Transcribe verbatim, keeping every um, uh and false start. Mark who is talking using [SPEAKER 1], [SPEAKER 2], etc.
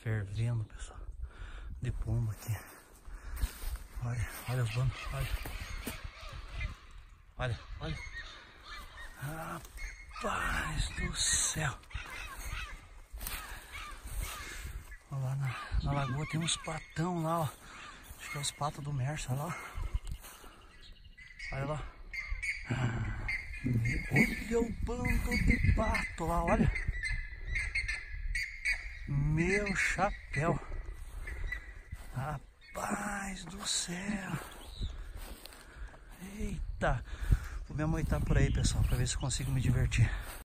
[SPEAKER 1] fervendo, pessoal, de pomba aqui. Olha, olha os bandos, olha. Olha, olha. Rapaz do céu. Olha lá na, na lagoa tem uns patão lá, ó. Acho que é os patos do Mersa, olha lá. Olha lá. Olha o bando de pato lá, olha. Meu chapéu. Rapaz do céu. Eita. Vou me amoitar por aí, pessoal, pra ver se eu consigo me divertir.